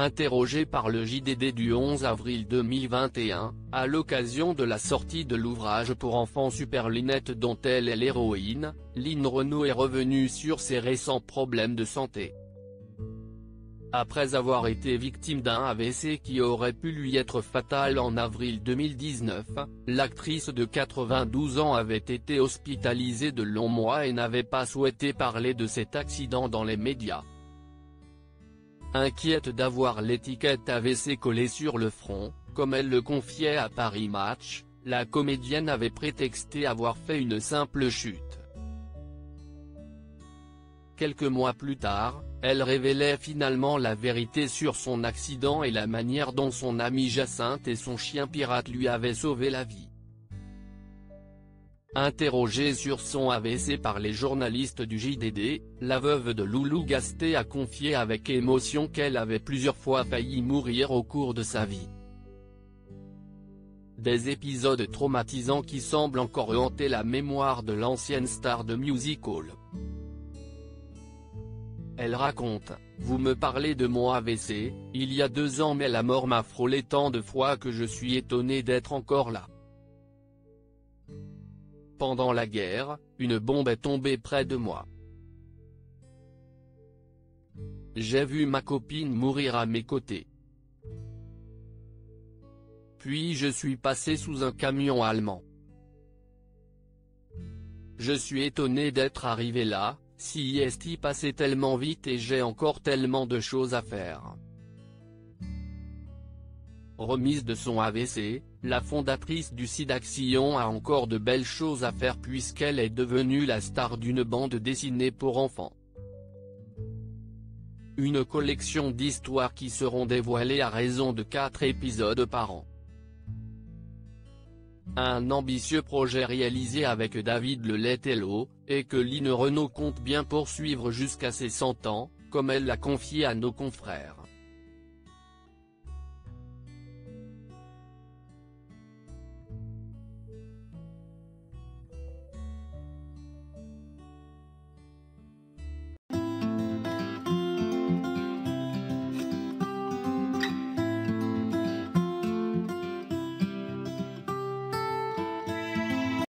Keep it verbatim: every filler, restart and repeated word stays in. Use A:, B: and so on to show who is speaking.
A: Interrogée par le J D D du onze avril deux mille vingt et un, à l'occasion de la sortie de l'ouvrage pour enfants Super Lynette dont elle est l'héroïne, Line Renaud est revenue sur ses récents problèmes de santé. Après avoir été victime d'un A V C qui aurait pu lui être fatal en avril deux mille dix-neuf, l'actrice de quatre-vingt-douze ans avait été hospitalisée de longs mois et n'avait pas souhaité parler de cet accident dans les médias. Inquiète d'avoir l'étiquette A V C collée sur le front, comme elle le confiait à Paris Match, la comédienne avait prétexté avoir fait une simple chute. Quelques mois plus tard, elle révélait finalement la vérité sur son accident et la manière dont son amie Jacinthe et son chien pirate lui avaient sauvé la vie. Interrogée sur son A V C par les journalistes du J D D, la veuve de Loulou Gasté a confié avec émotion qu'elle avait plusieurs fois failli mourir au cours de sa vie. Des épisodes traumatisants qui semblent encore hanter la mémoire de l'ancienne star de music-hall. Elle raconte, « Vous me parlez de mon A V C, il y a deux ans mais la mort m'a frôlé tant de fois que je suis étonnée d'être encore là. Pendant la guerre, une bombe est tombée près de moi. J'ai vu ma copine mourir à mes côtés. Puis je suis passé sous un camion allemand. Je suis étonné d'être arrivé là, si est passé tellement vite et j'ai encore tellement de choses à faire. » Remise de son A V C, la fondatrice du Sidaction a encore de belles choses à faire puisqu'elle est devenue la star d'une bande dessinée pour enfants. Une collection d'histoires qui seront dévoilées à raison de quatre épisodes par an. Un ambitieux projet réalisé avec David Lelettello, et que Line Renaud compte bien poursuivre jusqu'à ses cent ans, comme elle l'a confié à nos confrères.